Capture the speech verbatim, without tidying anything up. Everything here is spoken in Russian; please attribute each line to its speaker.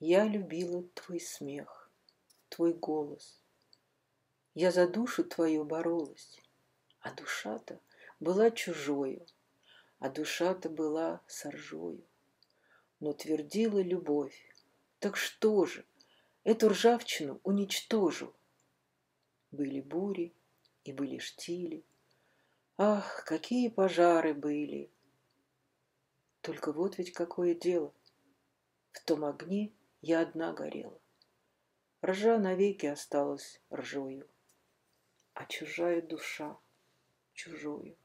Speaker 1: Я любила твой смех, твой голос. Я за душу твою боролась, а душа-то была чужою, а душа-то была соржою. Но твердила любовь: так что же, эту ржавчину уничтожу. Были бури и были штили, ах, какие пожары были! Только вот ведь какое дело: в том огне я одна горела. Ржа навеки осталась ржою, а чужая душа чужою.